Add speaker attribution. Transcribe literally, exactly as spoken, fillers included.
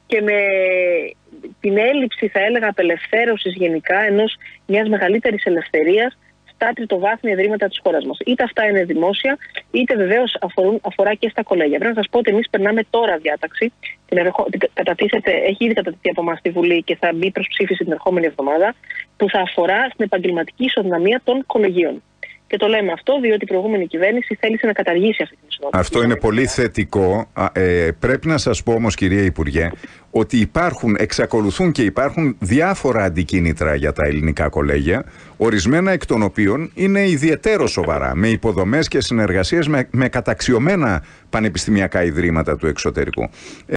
Speaker 1: και με την έλλειψη, θα έλεγα, απελευθέρωσης γενικά ενός μιας μεγαλύτερης ελευθερίας στα τριτοβάθμια ιδρύματα της χώρας μας. Είτε αυτά είναι δημόσια, είτε βεβαίως αφορούν, αφορά και στα κολέγια. Πρέπει να σας πω ότι εμείς περνάμε τώρα διάταξη, την ερχο... την κατατίθεται, έχει ήδη κατατεθεί από εμάς στη Βουλή και θα μπει προς ψήφιση την ερχόμενη εβδομάδα, που θα αφορά στην επαγγελματική ισοδυναμία των κολεγίων. Και το λέμε αυτό διότι η προηγούμενη κυβέρνηση θέλησε να καταργήσει αυτή την ισοδυναμία.
Speaker 2: Αυτό είναι πολύ θετικό. Ε, πρέπει να σας πω όμως, κυρία Υπουργέ, ότι υπάρχουν, εξακολουθούν και υπάρχουν διάφορα αντικίνητρα για τα ελληνικά κολέγια, ορισμένα εκ των οποίων είναι ιδιαιτέρω σοβαρά, με υποδομές και συνεργασίες με, με καταξιωμένα πανεπιστημιακά ιδρύματα του εξωτερικού.